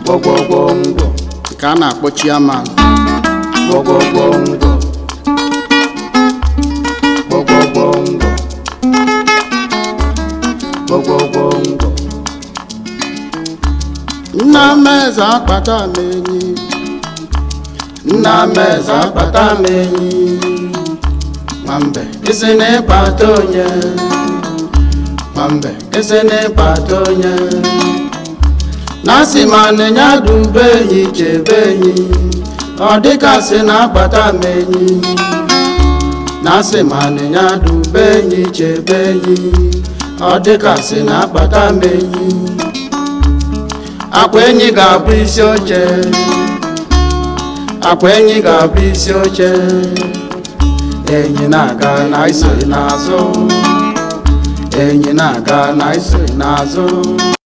gbọgbọgbọngbọ ka a na-akpọ chairman gbọgbọgbọngbọ gbọgbọgbọngbọ gbọgbọgbọngbọ nna m eze akpata m enyi nna m eze akpata m enyi nwambe isi na-ịkpata onye nwambe isi na-ịkpata onye na-asị ma nịnya dube enyi chebe enyi ọ dịkasị na-akpata m enyi na-asị ma nịnya dube enyi chebe enyi ọ dịkasị na-akpata m enyi akwa enyi ga-abụ isi oche akwa enyi ga-abụ isi oche enyi na-aga na iso n'azụ enyi na-aga na iso n'azụ